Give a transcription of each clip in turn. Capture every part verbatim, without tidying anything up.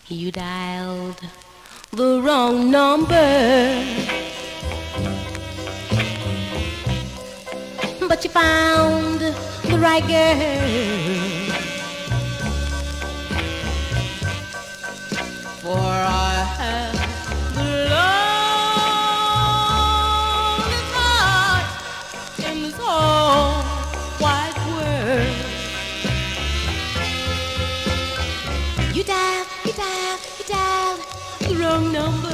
You dialed the wrong number, but you found the right girl. For I have the longest heart in this whole wide world. You dialed, you dialed, you dialed the wrong number.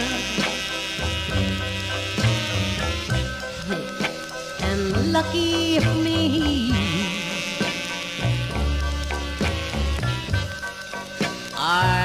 And lucky for me, I